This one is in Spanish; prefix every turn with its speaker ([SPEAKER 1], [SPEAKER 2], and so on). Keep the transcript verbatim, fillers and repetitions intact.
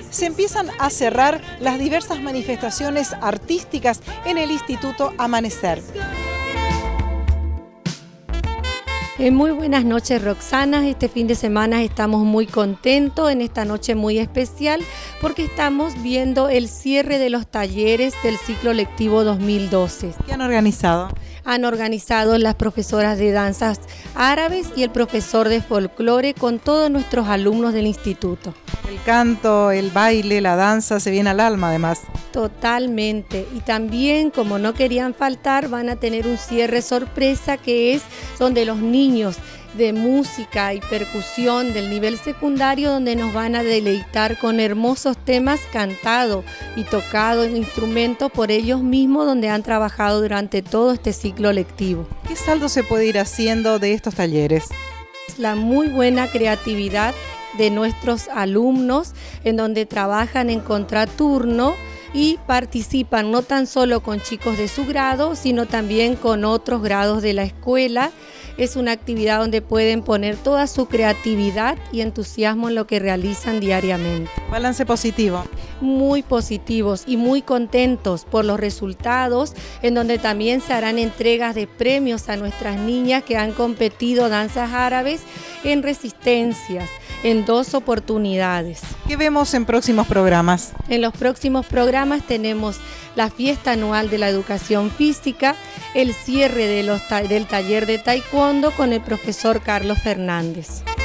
[SPEAKER 1] se empiezan a cerrar las diversas manifestaciones artísticas en el Instituto Amanecer.
[SPEAKER 2] Eh, muy buenas noches, Roxana. Este fin de semana estamos muy contentos en esta noche muy especial porque estamos viendo el cierre de los talleres del ciclo lectivo dos mil doce.
[SPEAKER 1] ¿Qué han organizado?
[SPEAKER 2] Han organizado las profesoras de danzas árabes y el profesor de folclore con todos nuestros alumnos del instituto.
[SPEAKER 1] El canto, el baile, la danza se viene al alma además.
[SPEAKER 2] Totalmente. Y también, como no querían faltar, van a tener un cierre sorpresa que es donde los niños de música y percusión del nivel secundario, donde nos van a deleitar con hermosos temas cantados y tocados en instrumentos por ellos mismos, donde han trabajado durante todo este ciclo lectivo.
[SPEAKER 1] ¿Qué saldo se puede ir haciendo de estos talleres?
[SPEAKER 2] La muy buena creatividad de nuestros alumnos, en donde trabajan en contraturno y participan no tan solo con chicos de su grado, sino también con otros grados de la escuela. Es una actividad donde pueden poner toda su creatividad y entusiasmo en lo que realizan diariamente.
[SPEAKER 1] Balance positivo.
[SPEAKER 2] Muy positivos y muy contentos por los resultados, en donde también se harán entregas de premios a nuestras niñas que han competido danzas árabes en resistencias, en dos oportunidades.
[SPEAKER 1] ¿Qué vemos en próximos programas?
[SPEAKER 2] En los próximos programas tenemos la fiesta anual de la educación física, el cierre de los ta- del taller de taekwondo con el profesor Carlos Fernández.